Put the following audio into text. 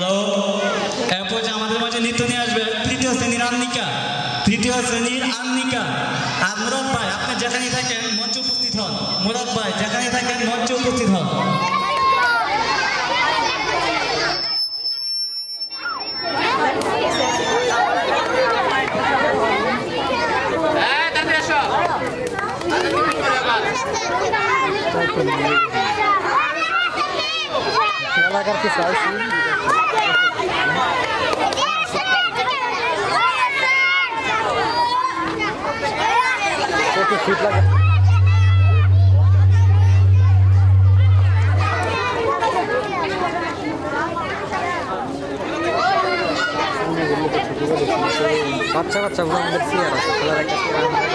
Hello, এরপর যে আমাদের মাঝে নৃত্য নিয়ে আসবে তৃতীয় শ্রেণীর আন্নিকা। আর মুরাদ ভাই, আপনি যেখানে থাকেন মঞ্চে উপস্থিত হন। মুরাদ ভাই, যেখানে থাকেন মঞ্চে উপস্থিত হন। এলাকার কিছু আছে ফিট লাগে বাচ্চা বাচ্চা গুলো আমাদের চেয়ার আছে